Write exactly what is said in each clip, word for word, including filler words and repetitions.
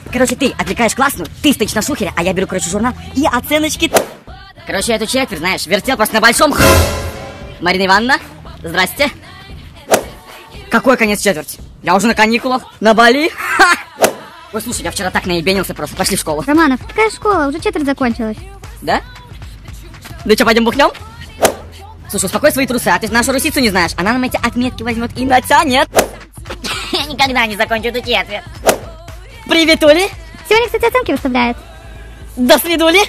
Короче, ты отвлекаешь классную, ты стоишь на шухере, а я беру, короче, журнал и оценочки. Короче, эту четверть, знаешь, вертел просто на большом. Марина Ивановна, здрасте. Какой конец четверти? Я уже на каникулах, на Бали. Ха! Ой, слушай, я вчера так наебенился просто. Пошли в школу. Романов, какая школа? Уже четверть закончилась. Да? Ну что, пойдем бухнем? Слушай, успокой свои трусы, а ты нашу русицу не знаешь. Она нам эти отметки возьмет и натянет. Я никогда не закончу эту четверть. Привет, Оли. Сегодня, кстати, оценки выставляет. До свидули.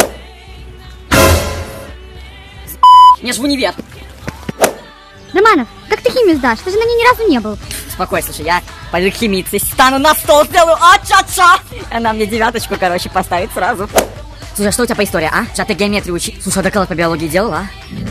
Мне ж в универ. Романов, как ты химию сдашь? Ты же на ней ни разу не был. Успокойся, слушай, я пойду к химице, стану на стол, сделаю а-ча-ча. Она мне девяточку, короче, поставит сразу. Слушай, а что у тебя по истории, а? Сейчас ты геометрию учи. Слушай, а доклад по биологии делала,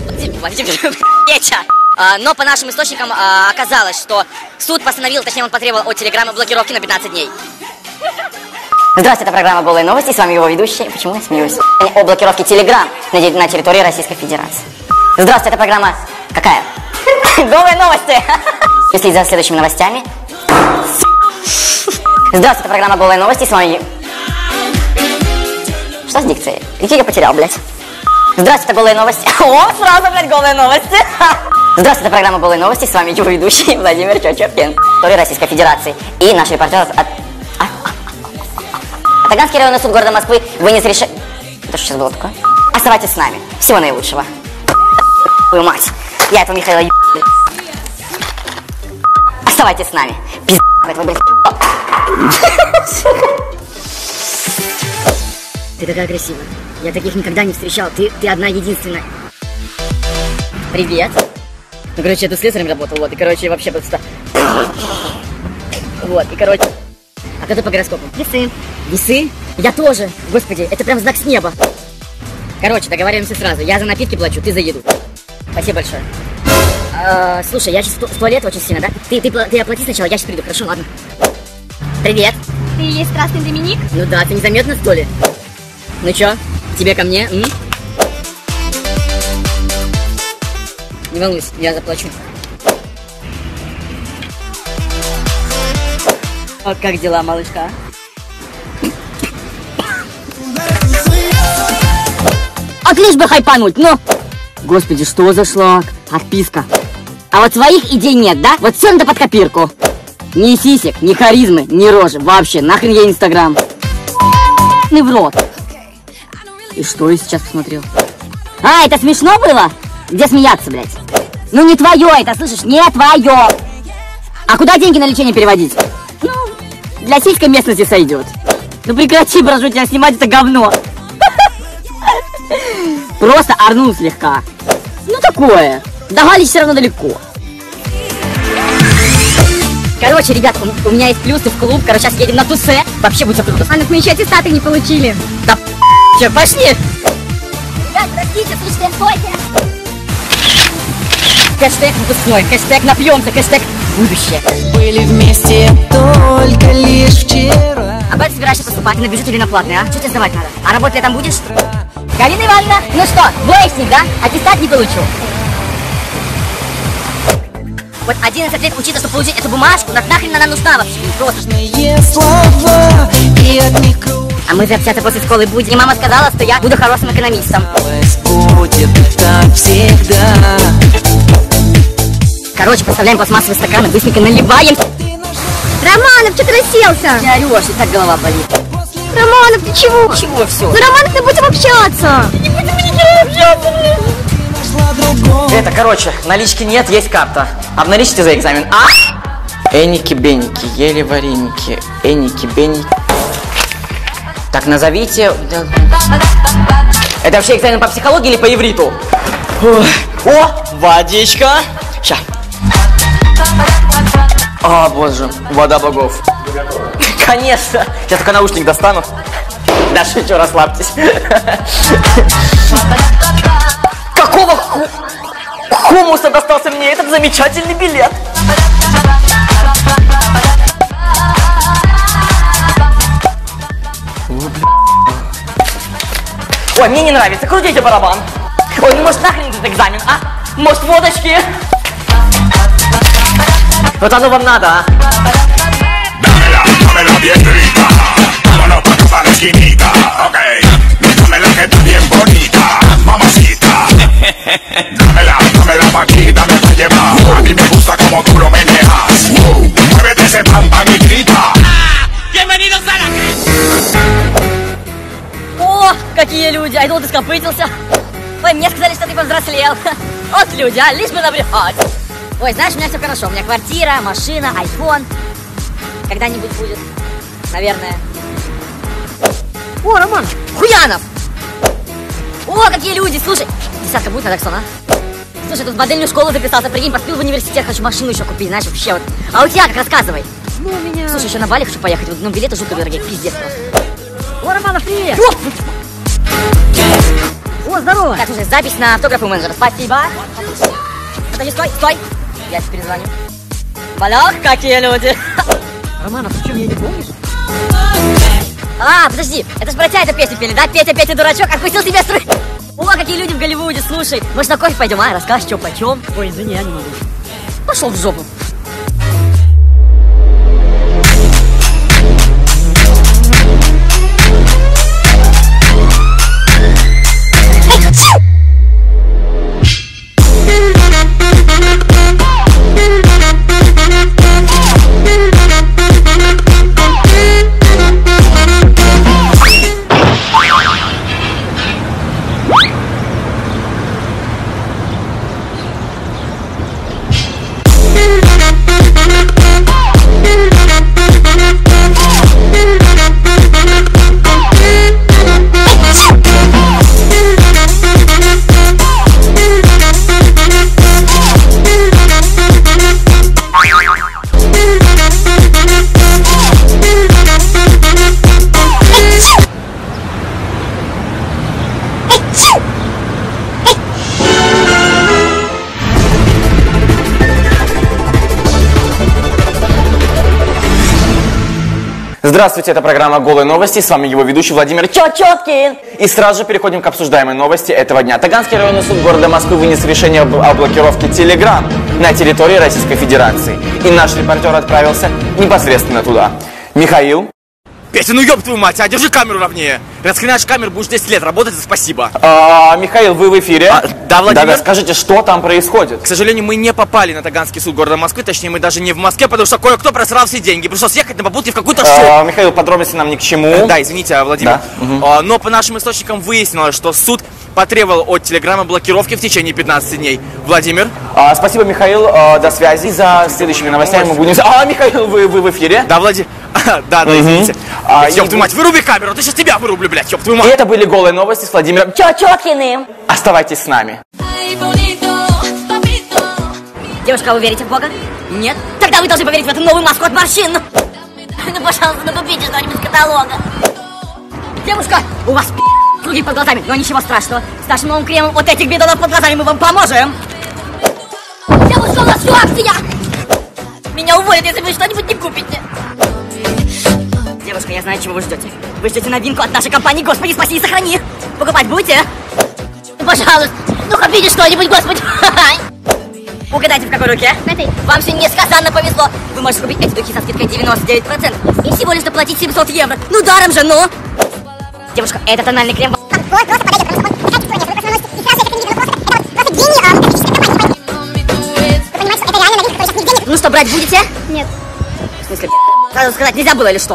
а? Но по нашим источникам а, оказалось, что суд постановил, точнее он потребовал от телеграммы блокировки на пятнадцать дней. Здравствуйте, это программа «Голые новости», с вами его ведущий. Почему я смеюсь? О блокировке телеграмм на территории Российской Федерации. Здравствуйте, это программа... Какая? Голые новости! Если за следующими новостями. Здравствуйте, это программа «Голые новости», с вами... Что с дикцией? Какие я потерял, блядь? Здравствуйте, это голые новости. О, сразу, блядь, голые новости. Здравствуйте, это программа «Голые новости», с вами его ведущий Владимир Чочеркин, территории Российской Федерации. И наш репортер от... Таганский районный суд города Москвы вынес решение... Это что сейчас было такое? Оставайтесь с нами. Всего наилучшего. Твою мать. Я этого Михаила еб... Оставайтесь с нами. Пиз... этого, блядь. Ты такая красивая. Я таких никогда не встречал. Ты, ты одна единственная. Привет. Ну, короче, я тут слесарем работал, вот. И, короче, вообще просто... Вот, и, короче... А кто ты по гороскопу? Весы. Весы? Я тоже. Господи, это прям знак с неба. Короче, договариваемся сразу. Я за напитки плачу, ты за еду. Спасибо большое. А, слушай, я сейчас в туалет очень сильно, да? Ты, ты, ты оплати сначала, я сейчас приду. Хорошо, ладно. Привет. Ты и есть страстный Доминик? Ну да, ты незаметно, что ли? Ну чё, тебе ко мне? М? Не волнуйся, я заплачу. Вот как дела, малышка? А лишь бы хайпануть, ну! Господи, что за шлак? Отписка. А вот своих идей нет, да? Вот все надо под копирку. Ни сисек, ни харизмы, ни рожи. Вообще, нахрен я инстаграм. Ты в рот. И что я сейчас посмотрел? А, это смешно было? Где смеяться, блядь? Ну не твое это, слышишь? Не твое. А куда деньги на лечение переводить? Ну, для сельской местности сойдет. Ну прекрати, прошу тебя, снимать это говно. Просто орнул слегка. Ну такое. До Галич все равно далеко. Короче, ребят, у, у меня есть плюсы в клуб. Короче, сейчас едем на тусе. Вообще будет все круто. А, ну мы еще аттестаты не получили. Да че, пошли. Ребят, простите, слушайте, стойте. Хэштег выпускной, хэштег напьемся, хэштег будущее. Были вместе только лишь вчера. А куда ты собираешься поступать? На бюджет или на платный, а? Что тебе сдавать надо? А работать ли там будешь? Галина Ивановна, ну что, двоечник, да? Аттестат не получил. Вот одиннадцать лет учиться, чтобы получить эту бумажку, на нахрен она нужна вообще? Просто. Слова, и от них а мы же общаться после школы будем. И мама сказала, что я буду хорошим экономистом. Будет так всегда. Короче, поставляем пластмассовые стаканы, быстренько наливаем. Романов, что ты расселся? Ты орешь, и так голова болит. Романов, ты чего? Чего все? Ну, Романов, мы будем общаться. Не будем общаться. Это, короче, налички нет, есть карта. Обналичьте за экзамен. А? Эники-беники, ели вареники. Эники-беники. Так, назовите... Это вообще экзамен по психологии или по ивриту? О, водичка. Ща. О, боже, вода богов. Конечно. Сейчас только наушник достану. Да шучу, расслабьтесь. Какого ху... хумуса достался мне этот замечательный билет? Ой, мне не нравится, крутите барабан. Ой, ну может нахрен этот экзамен, а? Может водочки? Вот оно вам надо, а? какие люди, а я думал, ты скопытился. Ой, мне сказали, что ты повзрослел. Вот люди, а, лишь бы набрехать. Ой, знаешь, у меня все хорошо. У меня квартира, машина, айфон. Когда-нибудь будет, наверное. О, Роман, Хуянов! О, какие люди, слушай. Десятка будет на таксон, а? Слушай, тут в модельную школу записался, прикинь, поступил в университет, хочу машину еще купить, знаешь, вообще вот. А у тебя как, рассказывай. Ну, у меня... Слушай, еще на Бали хочу поехать, вот, ну, билеты жутко дорогие, пиздец просто. О, Романов, привет! О, здорово! Так, слушай, запись на автограф у менеджера, спасибо. Подожди, стой, стой. Я тебе перезвоню. Балах, какие люди. Романов, ты что, меня не помнишь? А, подожди, это ж про тебя эту песню пели, да? Петя, Петя, дурачок, отпустил себе строй. О, какие люди в Голливуде, слушай. Может, на кофе пойдем, а? Расскажешь, что почем? Ой, извини, я не могу. Пошел в жопу. Здравствуйте, это программа «Голые новости», с вами его ведущий Владимир Чечеткин. И сразу же переходим к обсуждаемой новости этого дня. Таганский районный суд города Москвы вынес решение об- о блокировке Telegram на территории Российской Федерации. И наш репортер отправился непосредственно туда. Михаил. Петя, ну ёб твою мать, а держи камеру ровнее. Раскрынаешь камеру, будешь десять лет работать, за спасибо. А, Михаил, вы в эфире? А, да, Владимир? Да-да, скажите, что там происходит? К сожалению, мы не попали на Таганский суд города Москвы, точнее, мы даже не в Москве, потому что кое-кто просрал все деньги. Пришлось ехать на попутке в какую-то шоу. А, Михаил, подробности нам ни к чему. Да, извините, Владимир. Да. Угу. А, но по нашим источникам выяснилось, что суд потребовал от Телеграма блокировки в течение пятнадцати дней. Владимир? А, спасибо, Михаил, а, до связи. За следующими новостями мы будем... А, Михаил, вы, вы в эфире? Да, Владимир. Да, да, извините. А, Ёб и- твою мать, выруби камеру, ты сейчас тебя вырублю, блядь, ёб твою И мать. это были «Голые новости» с Владимиром Чечеткиным. Оставайтесь с нами. Девушка, вы верите в Бога? Нет? Тогда вы должны поверить в эту новую маску от морщин. Ну, пожалуйста, ну купите что-нибудь с каталога. Девушка, у вас круги под глазами, но ничего страшного. С нашим новым кремом вот этих бидонов под глазами мы вам поможем. Девушка, у нас все акция! Меня уволят, если вы что-нибудь не купите. Девушка, я знаю, чего вы ждете. Вы ждете новинку от нашей компании, Господи, спаси и сохрани. Покупать будете? Ну, пожалуйста, ну купите что-нибудь, Господи. Угадайте, в какой руке? В этой. Вам все несказанно повезло. Вы можете купить эти духи со скидкой девяносто девять процентов и всего лишь доплатить семьсот евро. Ну даром же, ну! Девушка, это тональный крем. Ну что, брать будете? Нет. В смысле, сразу сказать нельзя было или что?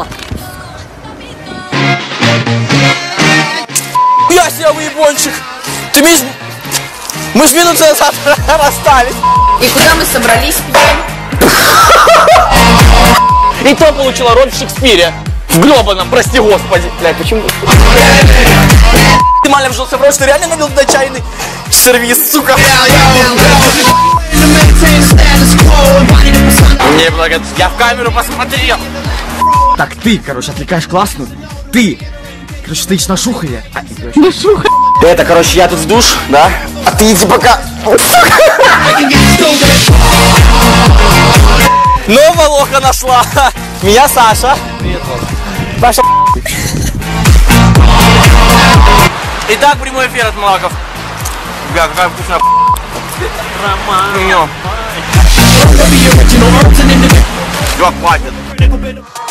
Я себе выебончик. Ты mis... Мы с минуты назад расстались. И куда мы собрались? И то получила роль в Шекспире. В гребаном, прости господи. Блядь, почему? Ты маля вжился в рот, что реально навел туда чайный сервис, сука. Не благодарю. Я в камеру посмотрел. Так ты, короче, отвлекаешь классную. Ты, короче, стоишь на шухаре. Это, короче, я тут в душ, да? А ты иди пока. Нового лоха нашла. Меня Саша. Привет, Влад. Паша. Итак, прямой эфир от Малаков. Бля, какая вкусная Роман. Все, хватит.